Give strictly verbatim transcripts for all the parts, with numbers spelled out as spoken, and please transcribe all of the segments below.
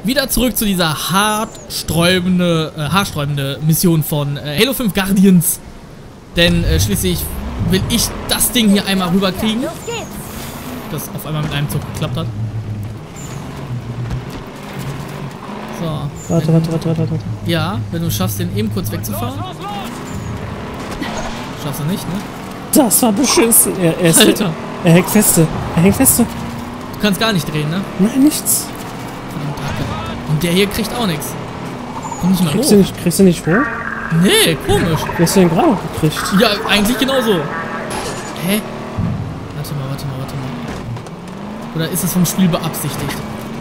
wieder zurück zu dieser haarsträubende, äh, haarsträubende Mission von äh, Halo fünf Guardians. Denn äh, schließlich will ich das Ding hier einmal rüberkriegen. Das auf einmal mit einem Zug geklappt hat. So. Warte, warte, warte, warte, warte. Ja, wenn du schaffst, den eben kurz wegzufahren. Schaffst du nicht, ne? Das war beschissen. Er, er, ist, Alter. Er hängt feste. Er hängt feste. Du kannst gar nicht drehen, ne? Nein, nichts. Und der hier kriegt auch nichts. Komm nicht mal Kriegst hoch. du nicht, kriegst du nicht hoch? Nee, komisch. Wie hast du den gerade gekriegt? Ja, eigentlich genauso. Hä? Warte mal, warte mal, warte mal. Oder ist es vom Spiel beabsichtigt?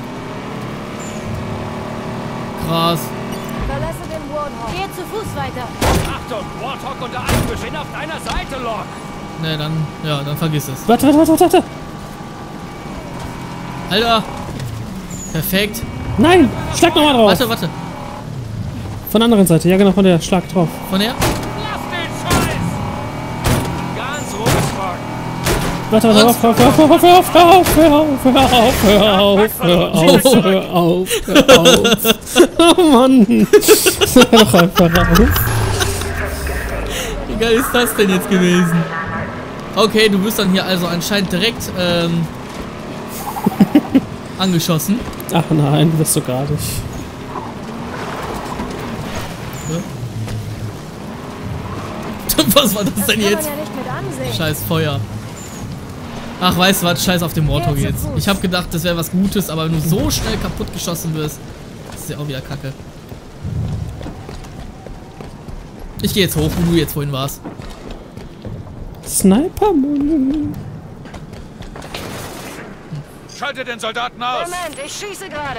Krass. Verlasse den Warthog. Gehe zu Fuß weiter. Achtung, Warthog unter Einmisch. Bin auf deiner Seite, Lord. Ne, dann, ja, dann vergiss es. Warte, warte, warte, warte. Alter. Perfekt. Nein, schlag nochmal drauf. Warte, warte. Von der anderen Seite, ja genau, von der Schlag drauf. Von der? Lass den Scheiß. Ganz ruhig, Frog. Warte, warte, auf, auf, auf, auf, auf, auf, hör auf, hör auf, hör auf, hör auf, hör auf, hör auf. Oh Mann. Hör doch einfach auf. Wie geil ist das denn jetzt gewesen? Okay, du wirst dann hier also anscheinend direkt ähm, angeschossen. Ach nein, du bist du gar nicht. Was war das denn jetzt? Kann man ja nicht mit ansehen. Scheiß Feuer. Ach, weißt du was? Scheiß auf den Warthog jetzt. Ich habe gedacht, das wäre was Gutes, aber wenn du so schnell kaputt geschossen wirst, das ist ja auch wieder kacke. Ich gehe jetzt hoch, wo du jetzt vorhin warst. Sniper. Schalte den Soldaten aus. Moment, ich schieße gerade.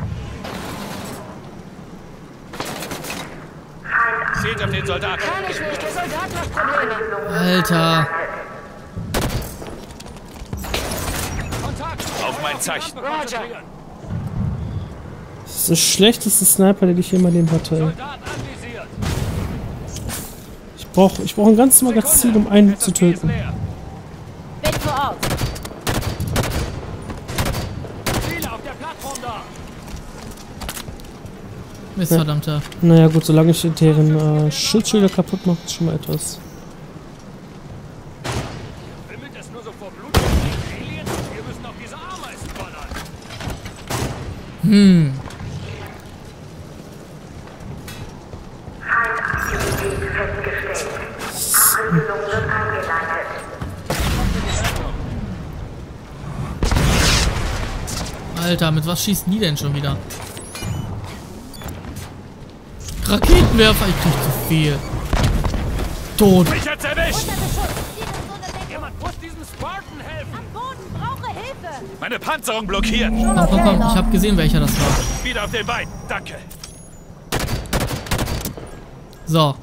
Seht auf den Soldaten. Kann ich nicht. Der Soldat macht Probleme. Alter. Auf mein Zeichen. Roger. Das ist der schlechteste Sniper, den ich je in meinem Leben hatte. Ey. Soldat anvisiert. Ich brauche ich brauch ein ganzes Magazin, um einen zu töten. Bin vor Ort. Ziele auf der Plattform da. Mist, verdammter. Naja gut, solange ich deren äh, Schutzschilder kaputt mache, ist schon mal etwas. Wimmelt es nur so vor Blut und Aliens? Wir müssen auf diese Ameisen ballern. Hm. Alter, mit was schießen die denn schon wieder? Raketenwerfer, ich krieg zu viel. Tot. Mich jetzt erwischt! Jemand muss diesem Spartan helfen! Am Boden, brauche Hilfe. Meine Panzerung blockiert! Komm, komm, komm, ich hab gesehen, welcher das war. Wieder auf den Beinen, danke! So.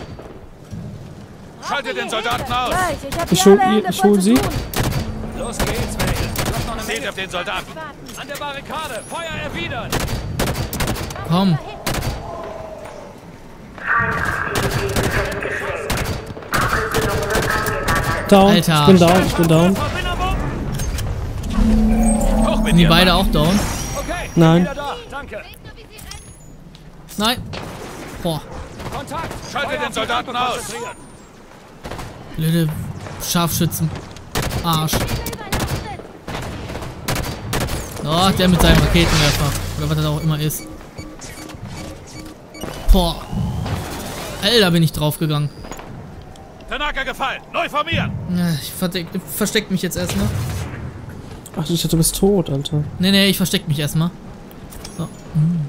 Schalte den Soldaten aus! Gleich, ich hab Ich hier hol, alle Hände ich voll hol zu sie. tun. Los geht's, Wade! Seht auf den Soldaten! An der Barrikade! Feuer erwidern! Komm. Down, Alter. ich bin down, ich bin down. Hoch mit Sind die dir, beide Mann. auch down? Okay, Nein. wieder da, danke. Nein. Boah. Kontakt! Schalte den Soldaten aus! Blöde Scharfschützen. Arsch. Oh, der mit seinem Raketenwerfer. Oder was das auch immer ist. Boah. Alter, bin ich draufgegangen. Tanaka gefallen! Neu formieren! Ja, ich versteck, versteck mich jetzt erstmal. Ach, ich dachte, du bist tot, Alter. Nee, nee, ich versteck mich erstmal. So. Hm.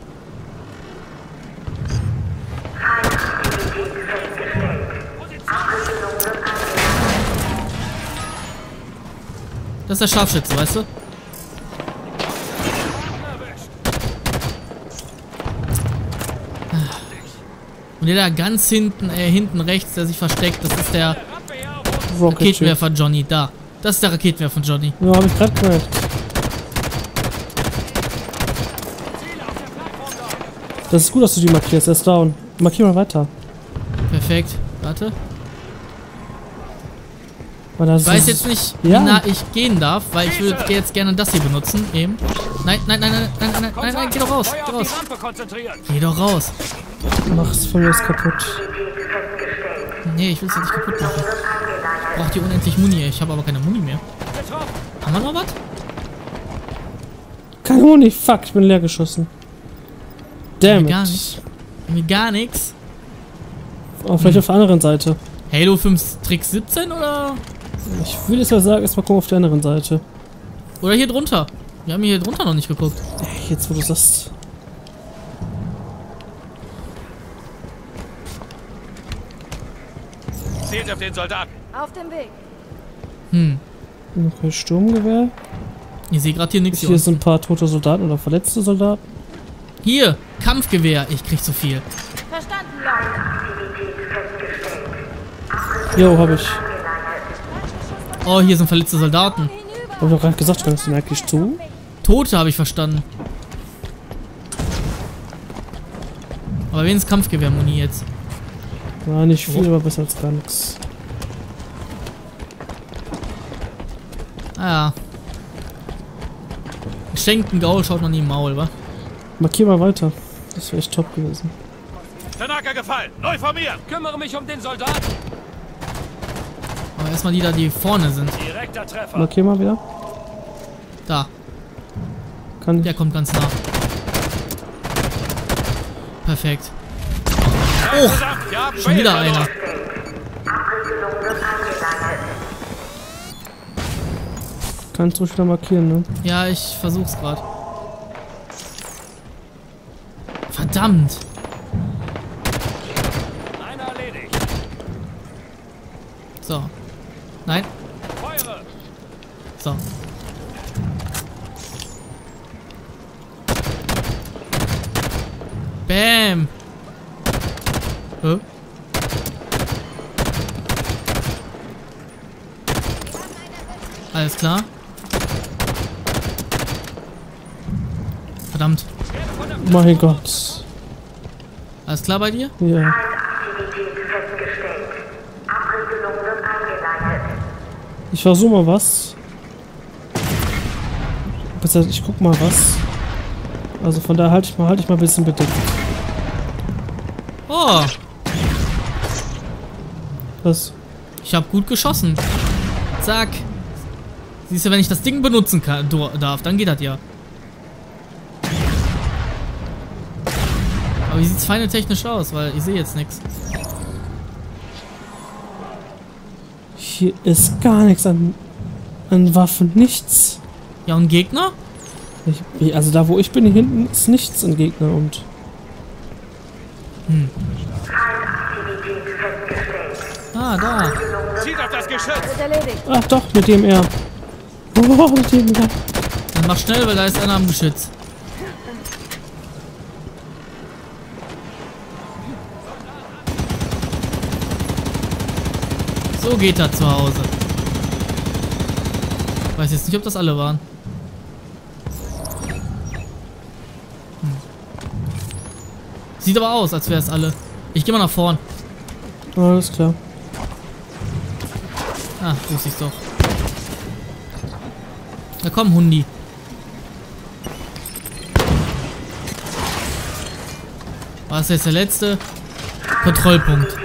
Das ist der Scharfschütze, weißt du? Und der da ganz hinten, äh, hinten rechts, der sich versteckt, das ist der Rocket Ship. Raketenwerfer Johnny. Da. Das ist der Raketenwerfer Johnny. Ja, hab ich grad gemerkt. Das ist gut, dass du die markierst. Er ist down. Markier mal weiter. Perfekt. Warte. Weil das Ich weiß ist- jetzt nicht, Ja. wie nah ich gehen darf, weil ich würde jetzt gerne das hier benutzen. Eben. Nein, nein, nein, nein, nein, nein, nein, nein, geh doch raus. Feuer Geh auf raus. die Rampe konzentrieren. Geh doch raus. Mach's von mir ist kaputt. Nee, ich will es ja nicht kaputt machen. Ich brauche die unendlich Muni. Ich habe aber keine Muni mehr. Getroffen. Haben wir noch was? Kein Honig, fuck, ich bin leer geschossen. Damn Gar it. nicht. Irgendwie gar nichts. Oh, vielleicht auf der anderen Seite. Halo fünf Trick siebzehn oder? Ich würde jetzt mal sagen, erstmal gucken auf der anderen Seite. Oder hier drunter. Wir haben hier drunter noch nicht geguckt. Ey, jetzt wo du sagst. Zielt auf den Soldaten. Auf dem Weg. Hm. Noch kein Sturmgewehr. Ich sehe gerade hier nichts. Hier sind ein paar tote Soldaten oder verletzte Soldaten. Hier, Kampfgewehr. Ich krieg zu viel. Verstanden, Leute. Jo, hab ich. Oh, hier sind verletzte Soldaten. Hinüber. Hab ich doch gerade gesagt, hörst du mir eigentlich zu? Tote habe ich verstanden. Aber wenigstens Kampfgewehr-Muni jetzt. Ja, nicht viel, aber besser als gar nichts. Ah ja. Geschenkten Gaul schaut man nie im Maul, wa? Markier mal weiter. Das wäre echt top gewesen. Tanaka gefallen. Neu formieren. Kümmere mich um den Soldaten. Aber erstmal die da, die vorne sind. Direkter Treffer. Markier mal wieder. Da, Kann ich. der kommt ganz nah. Perfekt. Oh. Ja, Schon wieder einer. Kannst du wieder markieren, ne? Ja, ich versuch's gerade. Verdammt. Einer erledigt. So. Nein. Feuere. So. Bam. Hä? Alles klar. Verdammt. Mein Gott. Alles klar bei dir? Ja. Aktivität festgestellt. Abriegelung wird eingeleitet. Ich versuche mal was. Besser, ich guck mal was. Also von daher halte ich mal, halte ich mal ein bisschen bedeckt. Oh, Was? ich habe gut geschossen. Zack. Siehst du, wenn ich das Ding benutzen kann, darf, dann geht das ja. Aber wie sieht's feine technisch aus, weil ich sehe jetzt nichts. Hier ist gar nichts an, an Waffen. Nichts. Ja, und Gegner? Ich, also da wo ich bin, hier hinten ist nichts an Gegner und... Feindaktivität festgestellt. Ah, da. Zieht auf das Geschütz. Wird erledigt. Ach doch, mit dem R. Oh, mit dem R. Dann mach schnell, weil da ist einer am Geschütz. So geht das zu Hause. Ich weiß jetzt nicht, ob das alle waren. Hm. Sieht aber aus, als wäre es alle. Ich gehe mal nach vorn. Alles klar. Ah, wusste ich's doch. Na komm, Hundi. War das jetzt der letzte Kontrollpunkt?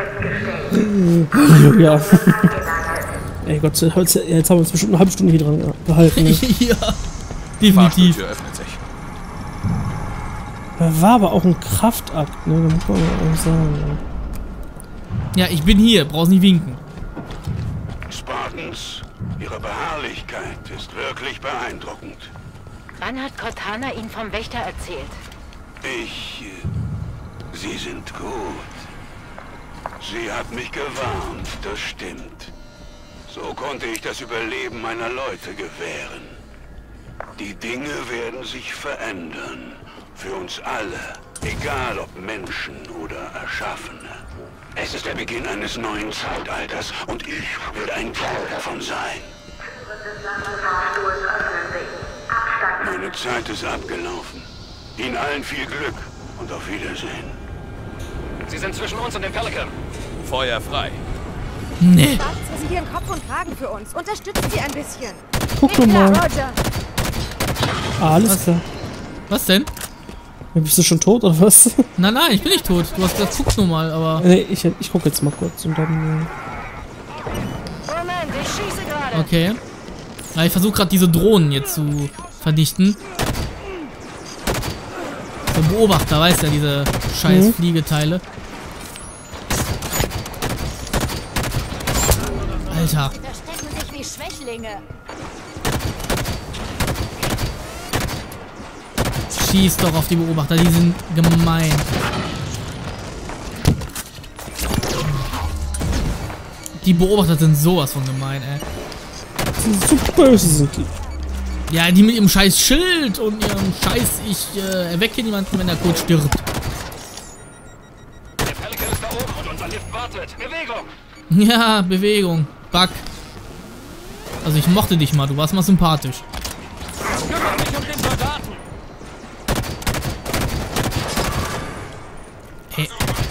Ja. Ey Gott, jetzt jetzt haben wir uns bestimmt eine halbe Stunde hier dran gehalten. Ne? Ja, definitiv. Fahrstuhltür öffnet sich. War aber auch ein Kraftakt, ne? Da muss man mal auch sagen. Ja, ich bin hier, brauchst nicht winken. Spartans, Ihre Beharrlichkeit ist wirklich beeindruckend. Wann hat Cortana Ihnen vom Wächter erzählt? Ich... äh, Sie sind gut. Sie hat mich gewarnt, das stimmt. So konnte ich das Überleben meiner Leute gewähren. Die Dinge werden sich verändern. Für uns alle. Egal ob Menschen oder Erschaffene. Es ist der Beginn eines neuen Zeitalters und ich werde ein Teil davon sein. Meine Zeit ist abgelaufen. Ihnen allen viel Glück und auf Wiedersehen. Sie sind zwischen uns und dem Pelican. Feuer frei. Nee. Sie hier Kopf und Kragen für uns. Unterstützen Sie ein bisschen. Guck doch mal. Roger. Ah, alles Was? klar. Was denn? Ja, bist du schon tot oder was? Nein, nein, ich bin nicht tot. Du hast gesagt, guck nur mal, aber... Nee, ich, ich guck jetzt mal kurz und dann... Moment, ich schieße gerade. Okay. Ja, ich versuche gerade diese Drohnen jetzt zu verdichten. Der Beobachter, weißt ja, diese scheiß Mhm. Fliegeteile. Alter. Verstecken sich wie Schwächlinge. Schieß doch auf die Beobachter, die sind gemein. Die Beobachter sind sowas von gemein, ey. So böse sind die. Ja, die mit ihrem scheiß Schild und ihrem scheiß, ich äh, erwecke niemanden, wenn er kurz stirbt. Der Pelican ist da oben und unser Lift wartet. Bewegung! Ja, Bewegung. Bug. Also ich mochte dich mal, du warst mal sympathisch. Kümmere mich um den Soldaten! Hey.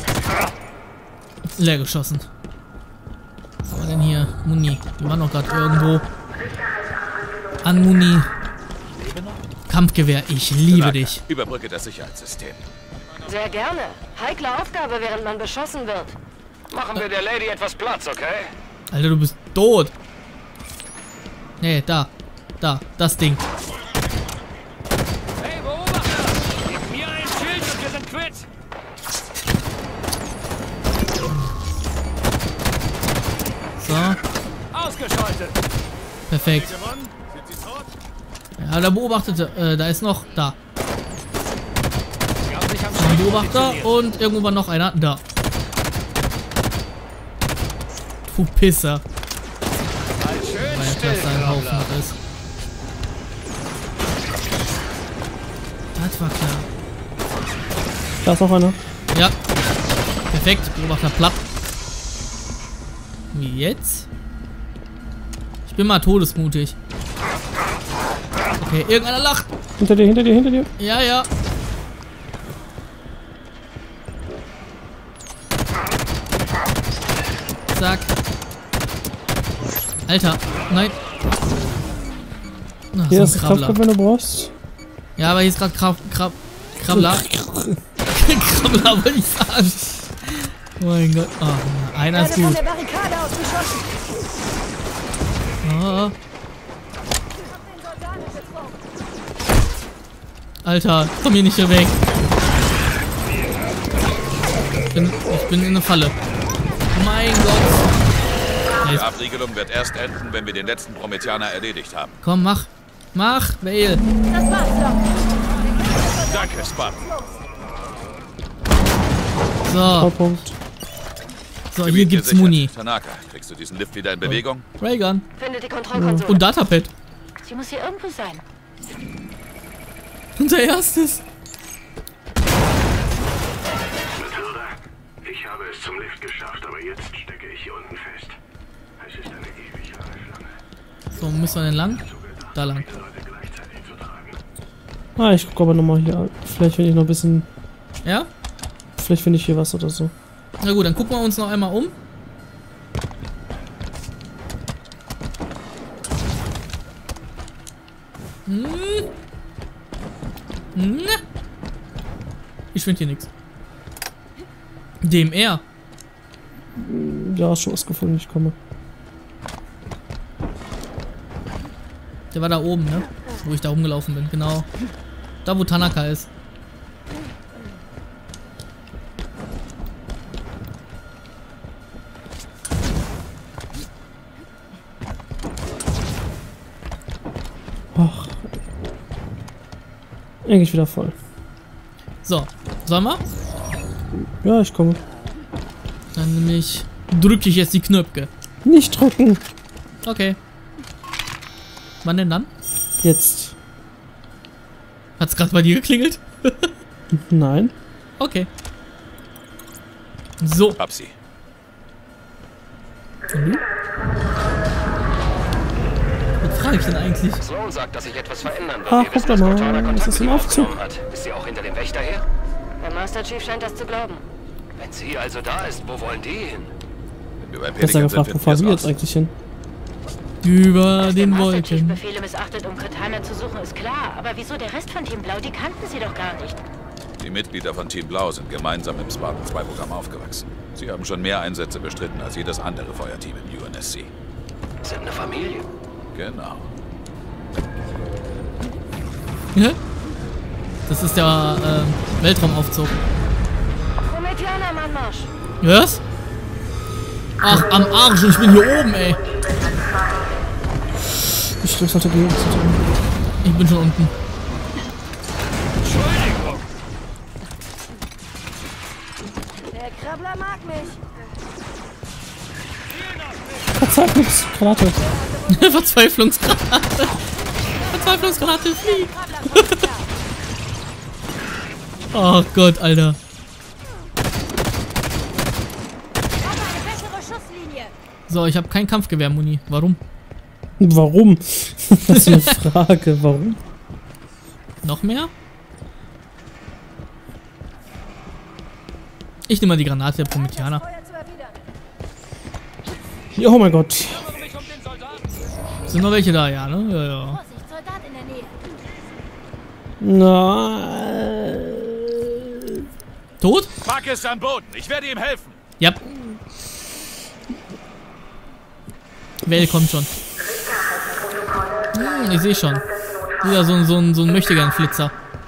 Leer geschossen. Was war denn hier? Muni. Die waren doch gerade irgendwo. An Muni. Kampfgewehr, ich liebe dich. Überbrücke das Sicherheitssystem. Sehr gerne. Heikle Aufgabe, während man beschossen wird. Machen wir der Lady etwas Platz, okay? Alter, du bist tot. Nee, da. Da, das Ding. Hey, Beobachter! Gib mir ein Schild und wir sind quitt! So, Ausgeschaltet! perfekt. Gewonnen? Sind Sie tot? Ja, der Beobachtete, äh, da ist noch, da. Sie haben sich am Ein Schild Beobachter positioniert. und irgendwo war noch einer, da. Du Pisser. Halt schön Weil still, das ein Haufen Grabbler. ist. Das war klar. Da ist noch einer. Ja. Perfekt. Beobachter platt. Wie jetzt? Ich bin mal todesmutig. Okay, irgendeiner lacht. Hinter dir, hinter dir, hinter dir. Ja, ja. Zack. Alter, nein. Ach, Hier so ist ein ein Krabbler. Kraftgriff, wenn du brauchst. Ja, aber hier ist gerade Krab Krab Krabbler. Krabbler wollte ich sagen. Oh mein Gott. Oh, einer ist Von gut. der Barrikade ausgeschossen. Oh. Alter, komm hier nicht hier weg. Ich bin, ich bin in eine Falle. Mein Gott. Ja, Die jetzt, Abriegelung wird erst enden, wenn wir den letzten Prometheaner erledigt haben. komm, mach. Mach, Vale. Das war's doch. Danke, Spartan. So, Vollpunkt. so, hier Gebiet gibt's gesichert. Muni. Tanaka, kriegst du diesen Lift wieder in Bewegung? Raygun. Findet die Kontrollkonsole. Und Datapad. Sie muss hier irgendwo sein. Unser erstes. Matilda, ich habe es zum Lift geschafft, aber jetzt stecke ich hier unten fest. Es ist eine ewig lange Schlange. So, wo müssen wir denn lang? Da lang. Leute gleichzeitig zu tragen. Ah, ich guck aber nochmal hier. Vielleicht finde ich noch ein bisschen... Ja? Vielleicht finde ich hier was oder so. Na gut, dann gucken wir uns noch einmal um. Hm. Hm. Ich finde hier nichts. Dem er. Ja, hast schon was gefunden, ich komme. Der war da oben, ne? Wo ich da rumgelaufen bin, genau. Da, wo Tanaka ist. Ach. Eigentlich wieder voll. So, sollen wir? Ja, ich komme. Dann nämlich drücke ich jetzt die Knöpfe. Nicht drücken. Okay. Wann denn dann? Jetzt. Hat's gerade bei dir geklingelt? Nein. Okay. So. Hab sie. Was frage ich denn eigentlich? Sloan sagt, dass sich etwas verändern wird. Ach, Wir guck wissen, doch dass mal, Cortana das Kontakt ist mit ein ihm Aufzug. aufgenommen hat. Ist sie auch hinter dem Wächter her? Der Master Chief scheint das zu glauben. Wenn sie also da ist, wo wollen die hin? Über Besser Pelikan sind gefragt, wir wo fahren wir raus. jetzt eigentlich hin? Über den Master Chief Wolken. Befehle missachtet, um Cortana zu suchen, ist klar. Aber wieso der Rest von Team Blau? Die kannten sie doch gar nicht. Die Mitglieder von Team Blau sind gemeinsam im Spartan zwei Programm aufgewachsen. Sie haben schon mehr Einsätze bestritten als jedes andere Feuerteam im U N S C. Sind eine Familie. Genau. Hä? Das ist der äh, Weltraumaufzug. Prometianer, Mannmarsch. Was? Ach, am Arsch, ich bin hier oben, ey. Ich stimme halt dagegen zu tun. Ich bin schon unten. Entschuldigung. Der Krabbler mag mich. Verzweiflungsgranate. Verzweiflungsgranate. Verzweiflungsgranate fliegt. Oh Gott, Alter. So, ich habe kein Kampfgewehr, Muni. Warum? Warum? Das ist eine Frage. Warum? Noch mehr? Ich nehme mal die Granate der Prometianer. Oh mein Gott. Sind noch welche da? Ja, ne? Ja, ja. Nein. Tot? Buck ist am Boden. Ich werde ihm helfen. Ja. Well kommt schon. Hm, ich sehe schon. Wieder so, so, ein- so ein Möchtegern-Flitzer.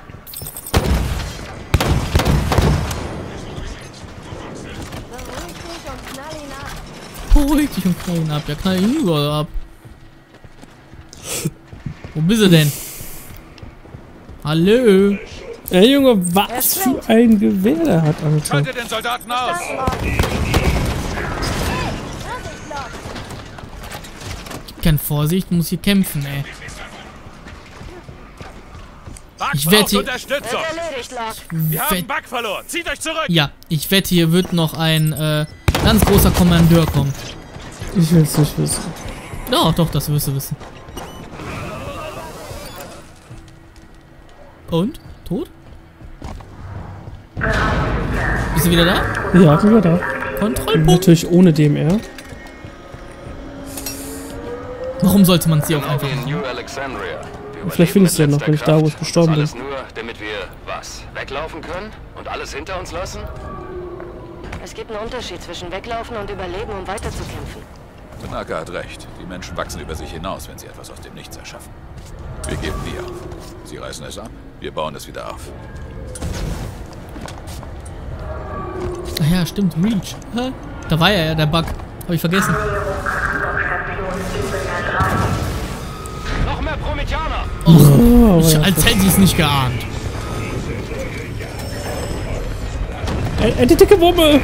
Beruhig dich und knall ihn ab. Ja, knall ihn überall ab. Wo bist du denn? Hallo? Ey Junge, was für ein Gewehr der hat, Alter. Schaltet den Soldaten aus. Keine Vorsicht, muss hier kämpfen, ey. Buck Ich wette- braucht Unterstützung. Wird erledigt, Locke. Wir haben Wett- Buck verloren. Zieht euch zurück. Ja, ich wette, hier wird noch ein äh, ganz großer Kommandeur kommen. Ich will es nicht wissen. Doch, doch, das wirst du wissen. Und? Tot? Bist du wieder da? Ja, bin wieder da. Kontrollpunkt. Natürlich ohne D M R. Warum sollte man sie auch einfach machen? New Alexandria. Wir Vielleicht findest du ja überleben noch, mit wenn ich da, wo ich letzter gestorben Kraft. bin. Alles nur, damit wir, was, weglaufen können? Und alles hinter uns lassen? Es gibt einen Unterschied zwischen Weglaufen und Überleben, um weiterzukämpfen. Tanaka hat recht. Die Menschen wachsen über sich hinaus, wenn sie etwas aus dem Nichts erschaffen. Wir geben nie auf. Sie reißen es ab, wir bauen es wieder auf. Ach ja, stimmt, Reach. Hä? Da war ja, ja der Bug. Hab ich vergessen. Noch mehr Prometianer. Oh, Ich, ja. als hätte ich es nicht geahnt. Ey, ey, die dicke Wumme!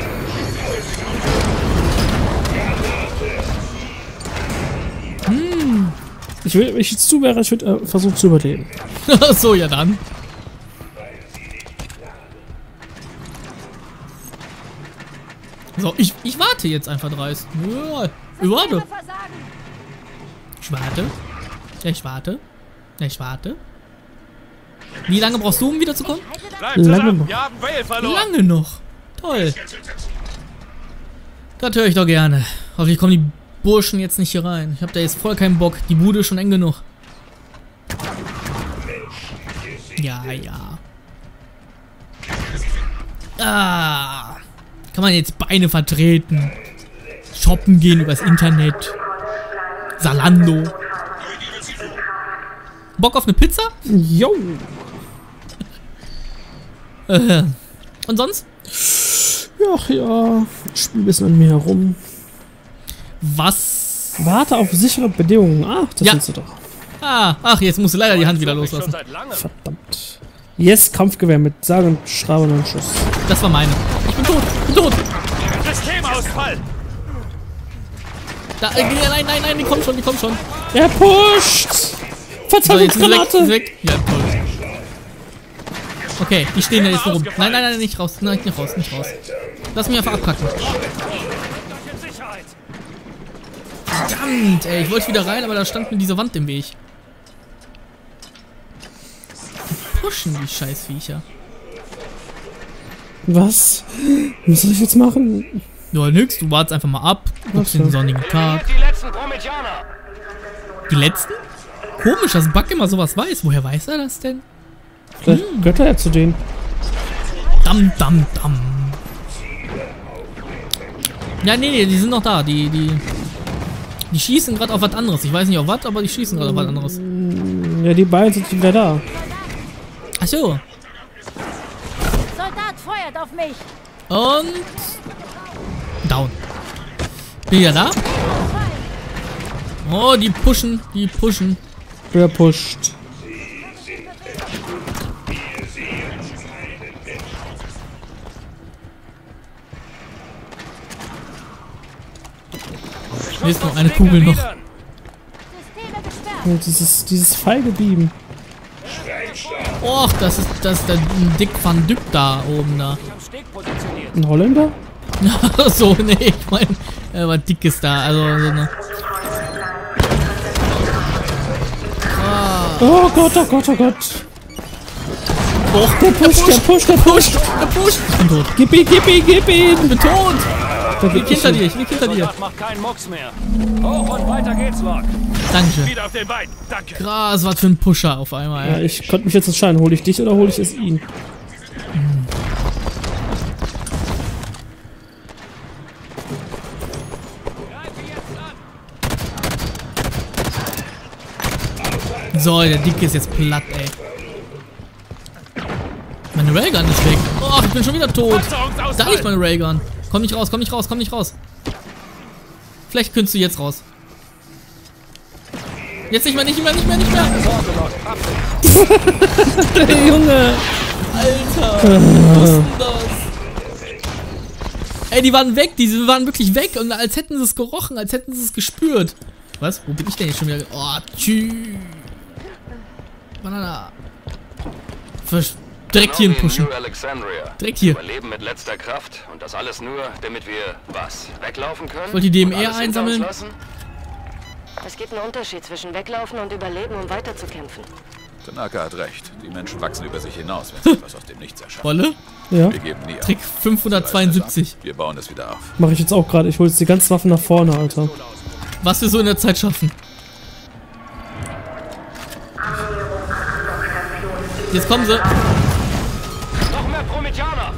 Hm. Ich will, wenn ich jetzt zu wäre, ich würde äh, versuchen zu überleben. So, ja dann. So, ich, ich warte jetzt einfach dreist. Ja, ich warte. Ich warte. Ja, ich warte. Ja, ich warte. Wie lange brauchst du, um wiederzukommen? Bleibt Lange zusammen. noch. Wir haben Vale verloren. Lange noch. Toll. Das höre ich doch gerne. Hoffentlich kommen die Burschen jetzt nicht hier rein. Ich habe da jetzt voll keinen Bock. Die Bude ist schon eng genug. Ja, ja. Ah. Kann man jetzt Beine vertreten. Shoppen gehen übers Internet. Zalando. Bock auf eine Pizza? Jo! Äh. Und sonst? Ach ja, ich spiel ein bisschen an mir herum. Was? Warte auf sichere Bedingungen. Ach, das Ja. willst du doch. Ah, ach, jetzt musst du leider die Hand wieder Suche ich loslassen. Schon seit langem. Verdammt. Yes, Kampfgewehr mit sage und schreibe und Schuss. Das war meine. Ich bin tot. Ich bin tot. Systemausfall. Da, äh, nein, nein, nein, die kommen schon, die kommen schon. Er pusht! So, jetzt ist sie weg, ist sie Verzweiflungsgranate! weg. Ja, toll. Okay, die stehen da jetzt nur rum. Nein, nein, nein, nicht raus. Nein, nicht raus, nicht raus. Lass mich einfach abkacken. In Sicherheit. Verdammt, ey, ich wollte wieder rein, aber da stand mir diese Wand im Weg. Pushen die Scheißviecher. Was? Was soll ich jetzt machen? Ja, nix, du wartest einfach mal ab. Ups, den sonnigen Tag. Die letzten Prometianer. Die letzten? Komisch, dass Buck immer sowas weiß. Woher weiß er das denn? Vielleicht hm. gehört er ja zu denen. Dam, dam, dam. Ja, nee, nee, die sind noch da. Die, die, die schießen gerade auf was anderes. Ich weiß nicht auf was, aber die schießen gerade auf was anderes. Ja, die beiden sind wieder da. Ach so. Soldat feuert auf mich. Und... Down. Bin ich ja da? Oh, die pushen, die pushen. Wer pusht? Hier ist noch eine Kugel noch. Oh, dieses, dieses feige Bieben. Och, das ist, das ist der Dick van Dyck da oben da. Ein Holländer? so, nee, ich meine, er war dick ist da, also so eine... Ah. Oh Gott, oh Gott, oh Gott. Och, der pusht, der pusht, der pusht. Der pusht. Ich bin tot. Gib ihn, gib ihn, gib ihn. Ich bin tot. Ich lieg hinter dir, ich lieg hinter dir. Macht keinen Mucks mehr. Hoch und weiter geht's, Lok. Dankeschön. Wieder auf den Beinen. Danke. Krass, was für ein Pusher auf einmal. Ja, ich konnte mich jetzt entscheiden, hole ich dich oder hole ich es ihn? Hm. So, der Dicke ist jetzt platt, ey. Meine Railgun ist weg. Oh, ich bin schon wieder tot. Da ist meine Railgun. Komm nicht raus, komm nicht raus, komm nicht raus. Vielleicht könntest du jetzt raus. Jetzt nicht mehr, nicht mehr, nicht mehr, nicht mehr. Junge. Alter. Was ist denn das? Ey, die waren weg, die waren wirklich weg. Und als hätten sie es gerochen, als hätten sie es gespürt. Was? Wo bin ich denn jetzt schon wieder? Oh, tschüss. Banana. Versch Direkt hier pushen. Direkt hier. Überleben mit letzter Kraft und das alles nur, damit wir was weglaufen können. Ich wollte die D M R einsammeln. Es gibt einen Unterschied zwischen weglaufen und überleben, um weiterzukämpfen. Tanaka hat recht. Die Menschen wachsen über sich hinaus, wenn sie etwas aus dem Nichts erschaffen. Wolle? Ja. Wir geben nie auf. Trick fünfhundertzweiundsiebzig. Wir bauen es wieder auf. Mache ich jetzt auch gerade. Ich hole jetzt die ganzen Waffen nach vorne, Alter. Was wir so in der Zeit schaffen. Jetzt kommen sie. Noch mehr Prometianer.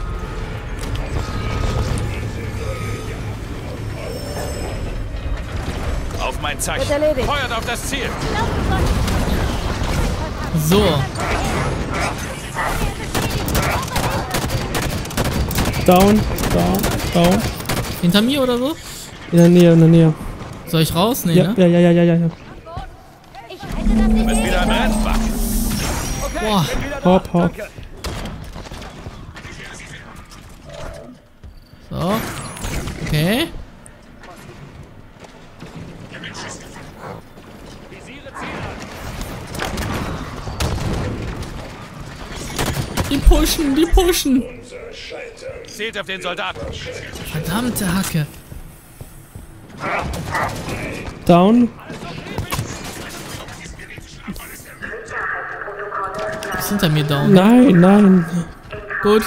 Auf mein Zeichen. Feuert auf das Ziel. So. Down, down, down. Hinter mir oder so? In der Nähe, in der Nähe. Soll ich raus? Nee, ja, ne? ja, ja, ja, ja, ja, ja. Du bist wieder im Rennbach. Okay, Boah. Hopp, hopp. So. Okay. Die pushen, die pushen. Zählt auf den Soldaten. Verdammte Hacke. Down. Ist hinter mir down. Nein, nein. Gut.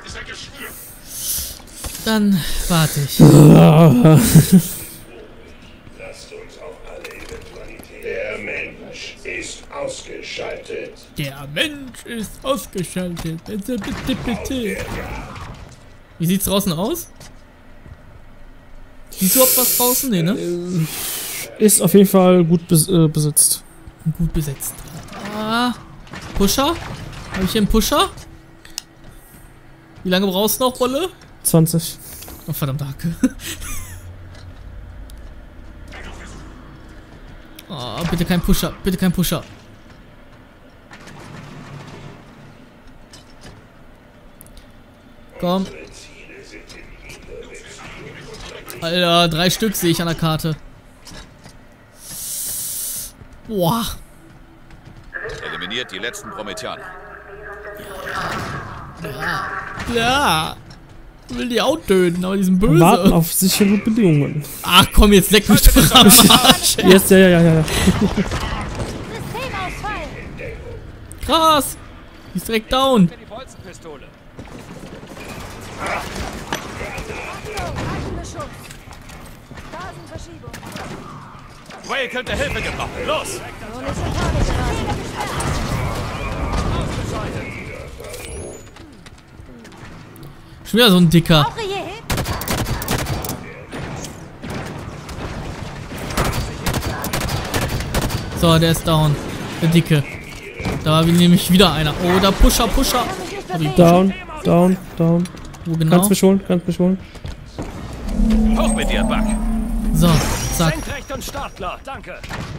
Dann warte ich. Lasst uns auf alle Eventualitäten. Der Mensch ist ausgeschaltet. Der Mensch ist ausgeschaltet. Bitte, bitte, bitte. Wie sieht's draußen aus? Siehst du ob was draußen? Nee, ne? Ist auf jeden Fall gut bes äh, besetzt. Gut besetzt. Ah. Pusher? Habe ich hier einen Pusher? Wie lange brauchst du noch, Wolle? zwanzig. Oh, verdammt, Hacke. Oh, bitte kein Pusher. Bitte kein Pusher. Komm. Alter, drei Stück sehe ich an der Karte. Boah. Eliminiert die letzten Prometianer. Ja. Ja. Ich will die auch töten, aber die sind böse. Warten auf sichere Bedingungen. Ach komm, jetzt leck mich doch am Arsch. Yes, ja, ja, ja, ja. Krass. Die ist direkt down. Whale könnte Hilfe gebrauchen. Los! Schon wieder so ein Dicker. So, der ist down. Der Dicke. Da war nämlich wieder einer. Oh, da Pusher, Pusher. Down, down, down. Wo genau? Kannst mich holen, kannst mich holen. Hoch mit dir, Buck. So, zack. Senkrecht und startklar. Danke.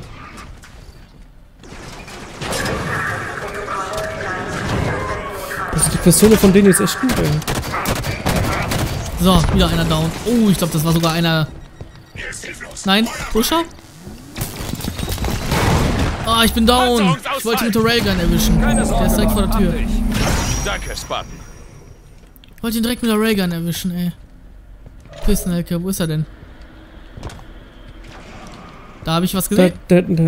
Also die Pistole von denen ist echt gut, ey. So, wieder einer down. Oh, ich glaube, das war sogar einer... Nein, Pusher? Ah, ich bin down. Ich wollte ihn mit der Railgun erwischen. Der ist direkt vor der Tür. Danke, Spartan. Ich wollte ihn direkt mit der Railgun erwischen, ey. Pistenelke, wo ist er denn? Da habe ich was gesehen. Da, da, da.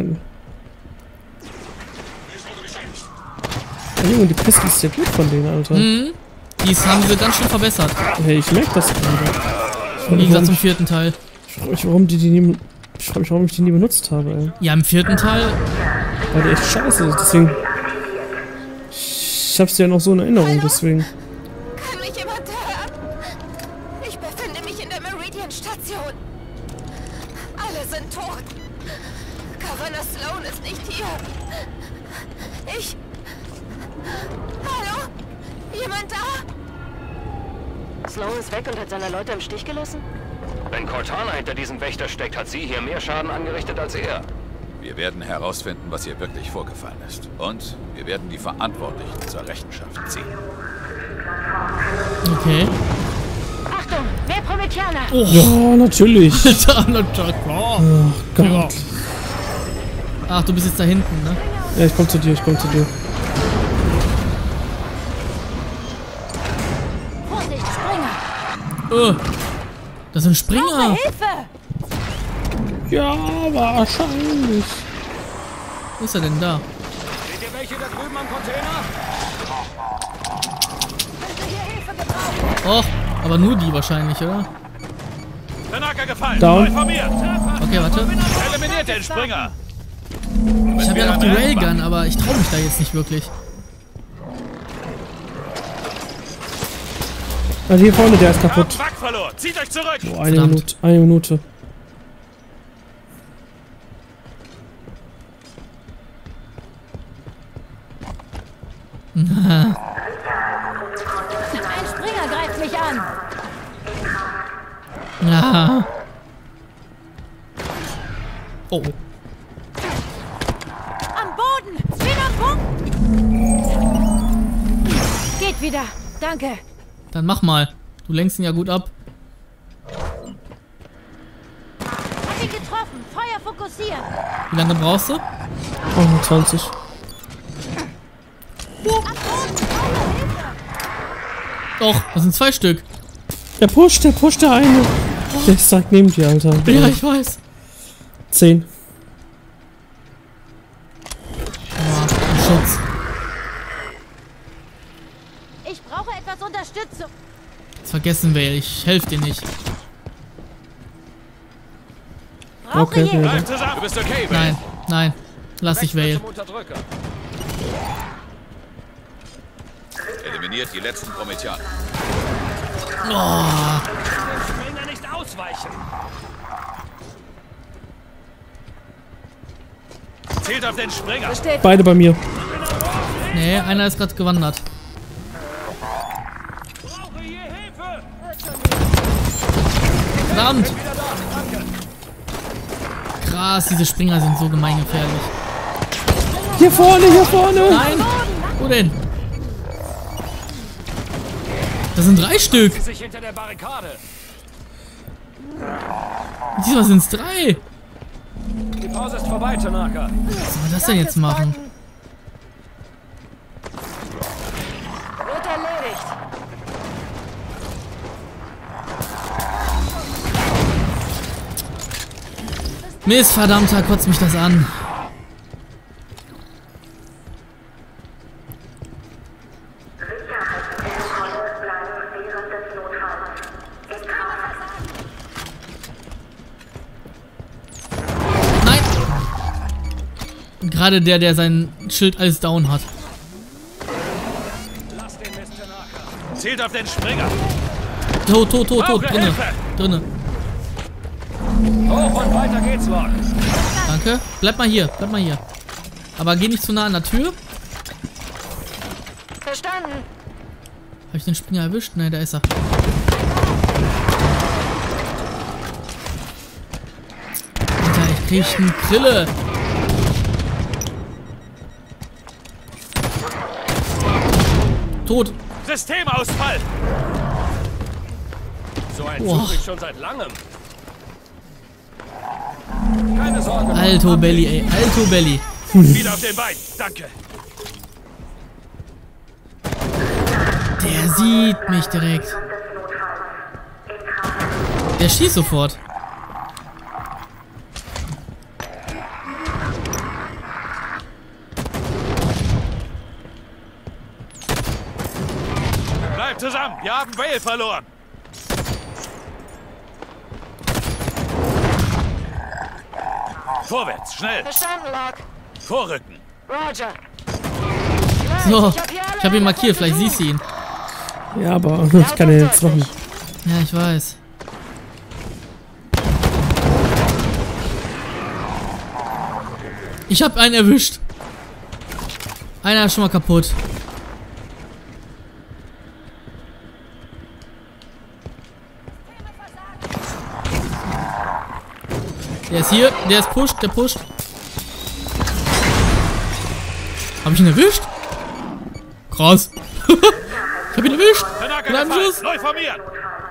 Oh, Junge, die Piste ist ja gut von denen, Alter. Mhm. Die haben sie ganz schön verbessert. Hey, ich merke das gerade. Im Gegensatz zum vierten Teil. Ich frage mich, warum die die nie, ich frage mich, warum ich die nie benutzt habe, ey. Ja, im vierten Teil... War die echt scheiße, deswegen... Ich hab's ja noch so in Erinnerung, deswegen... Kann mich jemand hören? Ich befinde mich in der Meridian-Station. Alle sind tot. Governor Sloan ist nicht hier. Ich... Hallo? Jemand da? Sloan ist weg und hat seine Leute im Stich gelassen? Wenn Cortana hinter diesem Wächter steckt, hat sie hier mehr Schaden angerichtet als er. Wir werden herausfinden, was hier wirklich vorgefallen ist. Und wir werden die Verantwortlichen zur Rechenschaft ziehen. Okay. Achtung, mehr Prometheaner! Oh, ja, natürlich. oh Gott. Ach, du bist jetzt da hinten, ne? Ja, ich komm zu dir, ich komm zu dir. Vorsicht, Springer! Oh, das sind Springer! Hilfe! Ja, wahrscheinlich. Wo ist er denn da? Seht ihr welche da drüben am Container? Och, aber nur die wahrscheinlich, oder? Tanaka gefallen. Down. Neu formiert. Okay, warte. Eliminiert den Springer. Ich habe ja noch die Railgun, aber ich traue mich da jetzt nicht wirklich. Also hier vorne, der ist kaputt. Buck verloren. Zieht euch zurück. Oh, eine Minute, eine Minute. Ein Springer greift mich an! Ja. Oh. Am Boden! Wieder Punkt! Geht wieder. Danke. Dann mach mal. Du lenkst ihn ja gut ab. Hab ihn getroffen. Feuer fokussieren. Wie lange brauchst du? fünfundzwanzig. Doch, das sind zwei Stück. Der pusht, der pusht der eine. Der ist direkt neben dir, Alter. Ja, ich weiß. Zehn. Ja, Schutz. Ich brauche etwas Unterstützung. Das vergessen wir, ich helfe dir nicht. Brauche Okay, Hilfe. okay. Bleib zusammen. Du bist okay, Nein, nein. Lass dich Vale. Unterdrücker. Eliminiert die letzten Prometheaner. Oh, Springer nicht ausweichen. Zielt auf den Springer. Beide bei mir. nee, einer ist gerade gewandert. Brauche hier Hilfe. Verdammt! Krass, diese Springer sind so gemeingefährlich. Hier vorne, hier vorne. Nein! Wo denn? Das sind drei Stück! Sich hinter der Barrikade. Diesmal sind es drei! Die Pause ist vorbei, Tanaka. Was soll man das denn jetzt machen? Wird erledigt. Mist, verdammter, kotzt mich das an. Sicherheitsprotokolle bleiben während des Notfalls in Kraft. Gerade der, der sein Schild alles down hat. Lass den Mist nachher. Zielt auf den Springer. Tot, tot, tot, tot. Drinne. Drinne. Hoch und weiter geht's, Lord. Danke. Bleib mal hier. Bleib mal hier. Aber geh nicht zu nah an der Tür. Verstanden. Habe ich den Springer erwischt? Ne, da ist er. Alter, ich krieg eine Grille. Tot. Systemausfall. So ein Boah. suche ich schon seit langem. Keine Sorge. Alto Belly, ey. Alto Belly. Wieder auf den Bein. Danke. Der sieht mich direkt. Der schießt sofort. Bleibt zusammen. Wir haben Vale verloren. Vorwärts, schnell. Verstanden, Log. Vorrücken. Roger. So, ich habe ihn markiert. Vielleicht siehst du ihn. Ja, aber ich kann ja jetzt machen. Ja, ich weiß. Ich habe einen erwischt. Einer ist schon mal kaputt. Der ist hier, der ist pusht, der pusht. Hab ich ihn erwischt? Krass. Ich hab ihn erwischt. Mit einem Schuss. Neu formieren.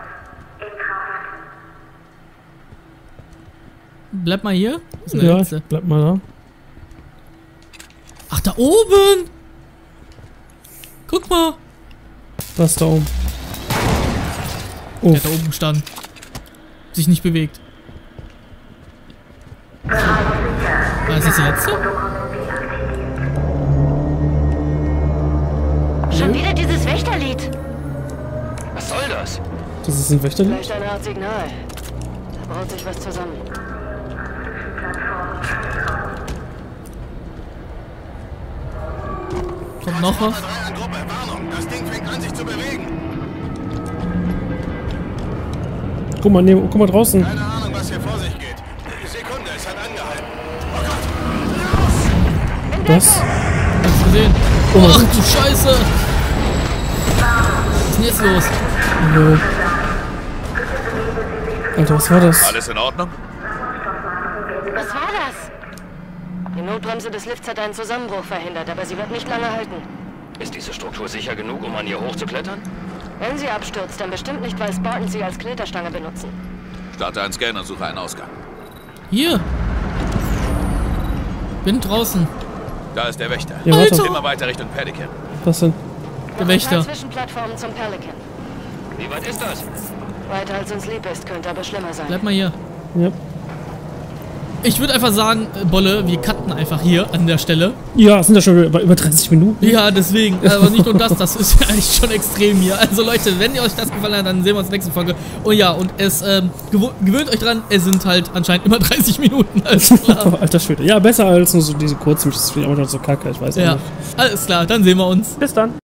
Bleib mal hier. Ist eine Ja, Hitze. bleib mal da. Ach, da oben. Guck mal. Was da oben? Der Uff. da oben stand. Sich nicht bewegt. War das jetzt die letzte? Schon wieder dieses Wächterlied. Was soll das? Das ist ein Wächterlied? Vielleicht eine Art Signal. Da braut sich was zusammen. Kommt noch was? Das Ding fängt an, sich zu bewegen. Guck mal, nee, guck mal draußen. Keine Ahnung, was hier vor sich geht. Sekunde, es hat angehalten. Was? Hab's gesehen. Oh mein Ach Gott. du Scheiße. Was ist denn jetzt los? Hallo. Alter, was war das? Alles in Ordnung? Was war das? Die Notbremse des Lifts hat einen Zusammenbruch verhindert, aber sie wird nicht lange halten. Ist diese Struktur sicher genug, um an ihr hochzuklettern? Wenn sie abstürzt, dann bestimmt nicht, weil Spartans sie als Kletterstange benutzen. Starte einen Scan und suche einen Ausgang. Hier. Bin draußen. Da ist der Wächter. Ja, warte. Immer weiter Richtung Pelican. Was denn? Der Wächter. Zwischenplattformen zum Pelican. Wie weit ist das? Weiter als uns lieb ist, könnte aber schlimmer sein. Bleib mal hier. Ja. Ich würde einfach sagen, äh, Bolle, wir cutten einfach hier an der Stelle. Ja, sind ja schon über, über dreißig Minuten. Ja, deswegen. Aber nicht nur das, das ist ja eigentlich schon extrem hier. Also Leute, wenn ihr euch das gefallen hat, dann sehen wir uns in der nächsten Folge. Und ja, und es ähm, gewo- gewöhnt euch dran, es sind halt anscheinend immer dreißig Minuten. Alles klar. Alter Schwede. Ja, besser als nur so diese kurzen. Das finde ich auch noch so kacke, ich weiß auch Ja, nicht. alles klar, dann sehen wir uns. Bis dann.